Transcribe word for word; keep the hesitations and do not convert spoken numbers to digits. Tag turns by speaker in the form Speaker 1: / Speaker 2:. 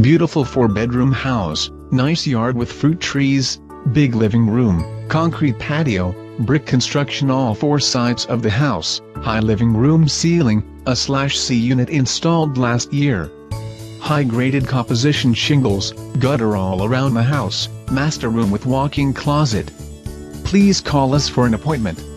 Speaker 1: Beautiful four bedroom house, nice yard with fruit trees, big living room, concrete patio, brick construction all four sides of the house, high living room ceiling, a slash C unit installed last year. High graded composition shingles, gutter all around the house, master room with walk-in closet. Please call us for an appointment.